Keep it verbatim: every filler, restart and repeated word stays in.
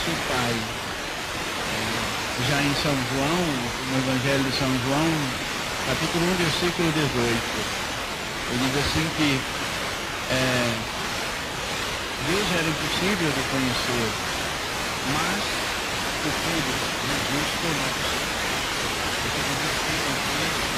nosso Pai. Já em São João, no Evangelho de São João, capítulo um, versículo dezoito, ele diz assim que é, Deus era impossível de conhecer, mas o Filho, Jesus, foi possível.